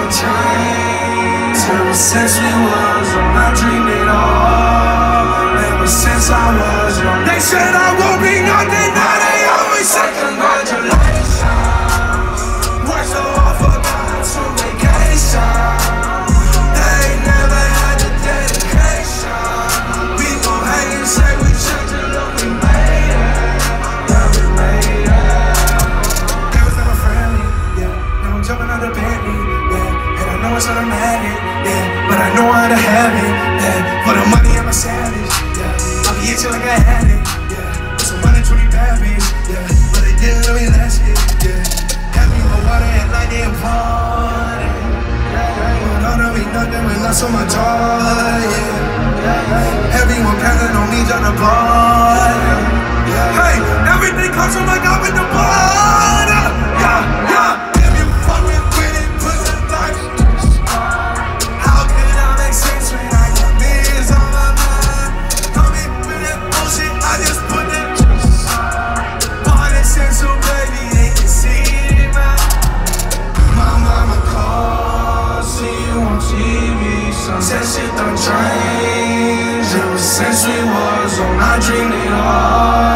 done changed. Ever since we was young, I dreamed it all. Ever since I was young, they said I won't be nothing. Now they always say congratulations. Worked so hard, forgot to vacation. They never had the dedication. We gon' hang and say we changed it up, we made it. Yeah, we made it. They was never friendly, yeah. Now I'm jumping out the Bentley, yeah. And I know it's automatic, yeah. But I know how to have it, yeah. For the money I'm a savage, yeah. I'll be itching like a addict, yeah. With some 120 bad bitch, yeah. But they didn't really last it, yeah. Had me with water at night, they party. But all that we nothing, we lost on my jaw, yeah. Everyone counting on me, drop the ball, yeah. Hey, everything comes from like I'm in the border, yeah, yeah. If you fucking with it, put some life. How can I make sense when I got millions on my mind? Don't be with that bullshit, I just put that bought that sense, so baby, they can see it, man. My mama calls, see you on TV, son. Said shit done changed. Ever since we was young, I dreamed it all.